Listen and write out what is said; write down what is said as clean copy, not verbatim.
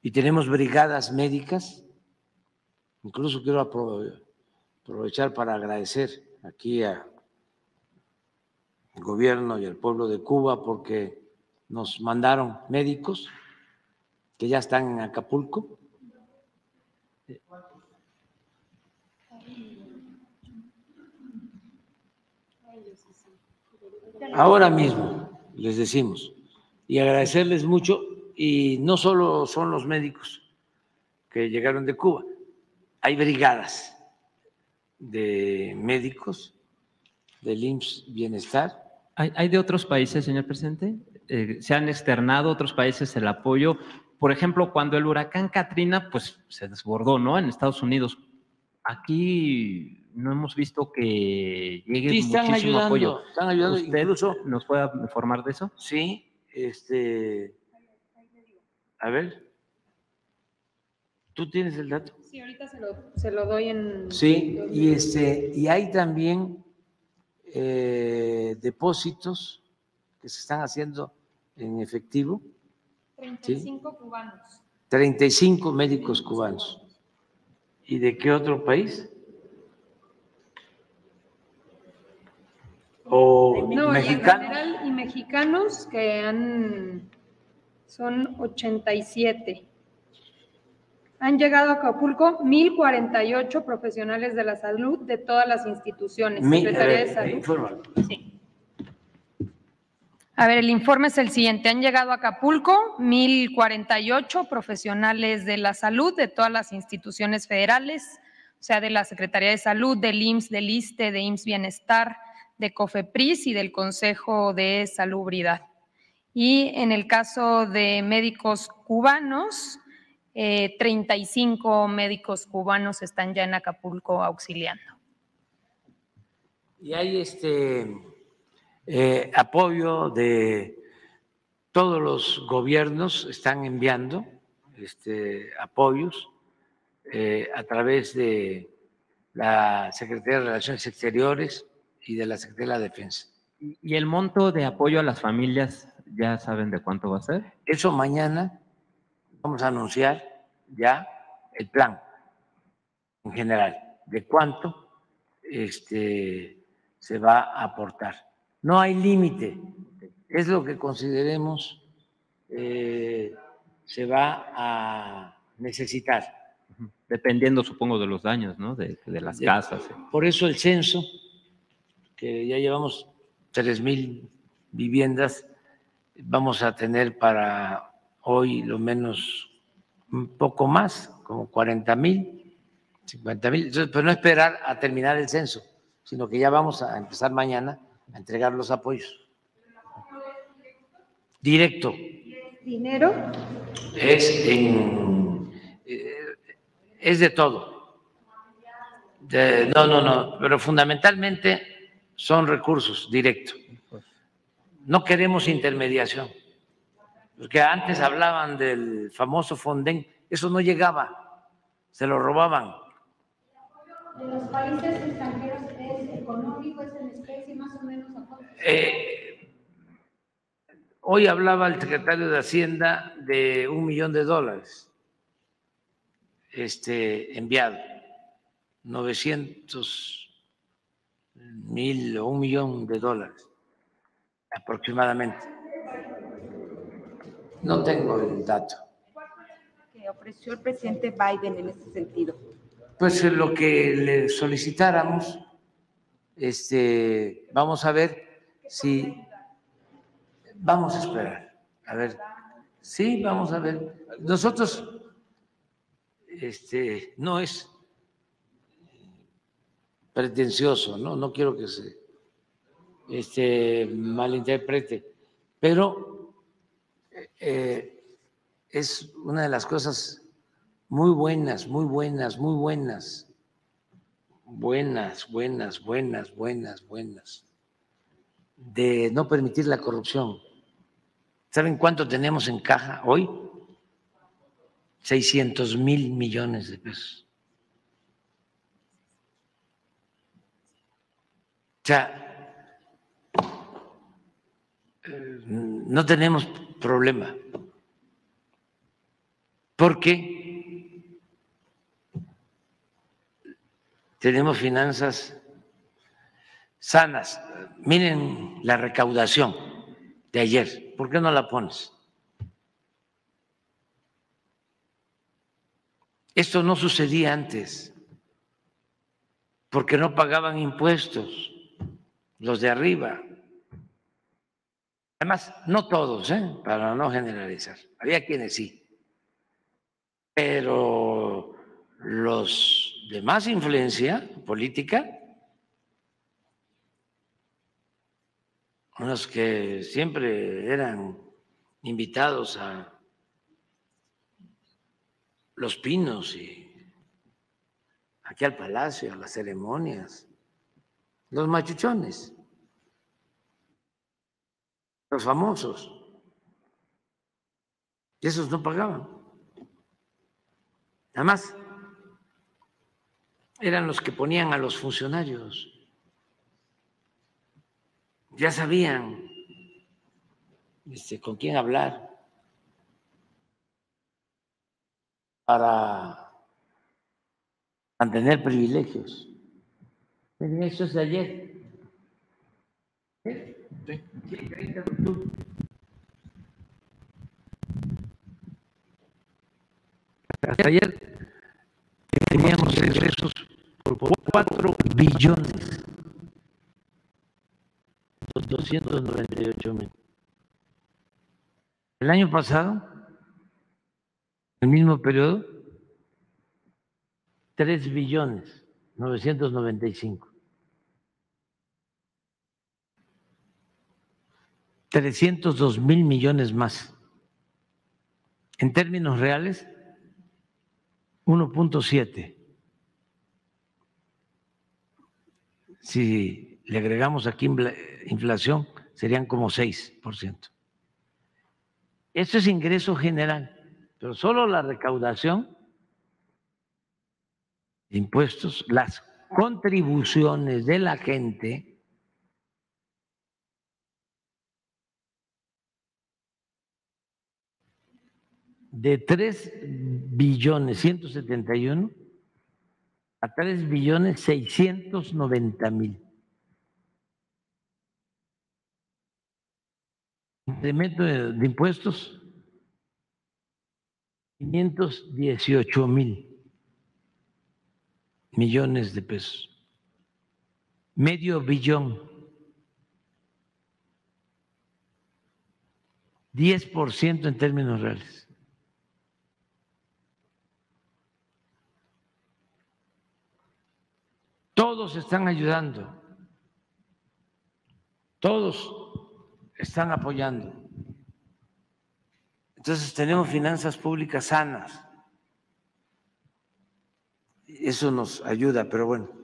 y tenemos brigadas médicas. Incluso quiero aprovechar para agradecer aquí al gobierno y al pueblo de Cuba porque nos mandaron médicos que ya están en Acapulco. Ahora mismo les decimos, y agradecerles mucho, y no solo son los médicos que llegaron de Cuba, hay brigadas de médicos del IMSS Bienestar. ¿Hay de otros países, señor presidente? ¿Se han externado otros países el apoyo? Por ejemplo, cuando el huracán Katrina pues, se desbordó, ¿no? En Estados Unidos. Aquí no hemos visto que llegue Sí, muchísimo apoyo. Están ayudando, ¿Usted incluso nos puede informar de eso? sí, a ver, ¿tú tienes el dato? Sí, ahorita se lo doy en... Sí, y hay también depósitos que se están haciendo en efectivo. 35 cubanos. 35 médicos cubanos. ¿Y de qué otro país? ¿O no, mexicanos? En general, y mexicanos que son 87. Han llegado a Acapulco 1,048 profesionales de la salud de todas las instituciones. Secretaría de Salud. Infórmalo. Sí. A ver, el informe es el siguiente. Han llegado a Acapulco 1,048 profesionales de la salud de todas las instituciones federales, o sea, de la Secretaría de Salud, del IMSS, del ISSSTE, de IMSS Bienestar, de COFEPRIS y del Consejo de Salubridad. Y en el caso de médicos cubanos, 35 médicos cubanos están ya en Acapulco auxiliando. Y hay apoyo de todos los gobiernos, están enviando apoyos a través de la Secretaría de Relaciones Exteriores y de la Secretaría de la Defensa. ¿Y el monto de apoyo a las familias, ya saben de cuánto va a ser? Eso mañana vamos a anunciar ya el plan en general de cuánto se va a aportar. No hay límite, es lo que consideremos se va a necesitar. Dependiendo, supongo, de los daños, ¿no? De las casas. Por eso el censo, que ya llevamos 3,000 viviendas, vamos a tener para hoy lo menos un poco más, como 40,000, 50,000, pero no esperar a terminar el censo, sino que ya vamos a empezar mañana a entregar los apoyos. Directo. ¿Dinero? Es de todo. No, pero fundamentalmente son recursos directos. No queremos intermediación, porque antes hablaban del famoso Fonden, eso no llegaba, se lo robaban. ¿De los países extranjeros es económico, es en especie, más o menos? Hoy hablaba el secretario de Hacienda de $1 millón enviado, 900,000 o $1 millón aproximadamente. No tengo el dato. ¿Qué ofreció el presidente Biden en ese sentido? Pues lo que le solicitáramos, vamos a ver si vamos a esperar. A ver, sí, vamos a ver. Nosotros, no es pretencioso, no quiero que se malinterprete, pero es una de las cosas muy buenas de no permitir la corrupción. ¿Saben cuánto tenemos en caja hoy? 600,000 millones de pesos. O sea, no tenemos problema. porque tenemos finanzas sanas. Miren la recaudación de ayer. ¿Por qué no la pones? Esto no sucedía antes, porque no pagaban impuestos los de arriba. Además, no todos, para no generalizar. Había quienes sí. Pero los de más influencia política, unos que siempre eran invitados a Los Pinos y aquí al Palacio, a las ceremonias, los machuchones, los famosos, esos no pagaban. Además, eran los que ponían a los funcionarios. Ya sabían con quién hablar para mantener privilegios. Eso es de ayer. Sí. Hasta ayer teníamos ingresos por 4 billones 298,000. El año pasado, el mismo periodo, 3 billones 995. 302,000 millones más. En términos reales, 1.7. Si le agregamos aquí inflación, serían como 6%. Esto es ingreso general, pero solo la recaudación de impuestos, las contribuciones de la gente, de 3 billones 171 a 3 billones 690,000. Incremento de impuestos, 518,000 millones de pesos. Medio billón, 10% en términos reales. Todos están ayudando, todos están apoyando. Entonces tenemos finanzas públicas sanas. Eso nos ayuda, pero bueno.